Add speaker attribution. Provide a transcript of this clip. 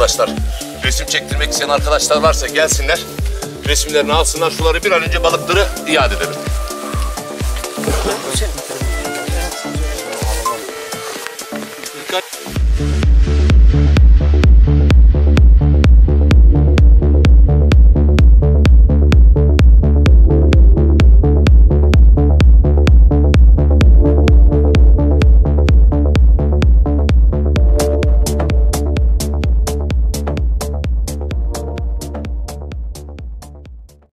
Speaker 1: arkadaşlar. Resim çektirmek isteyen arkadaşlar varsa gelsinler. Resimlerini alsınlar. Suları bir an önce balıkları iade edelim. Dikkat.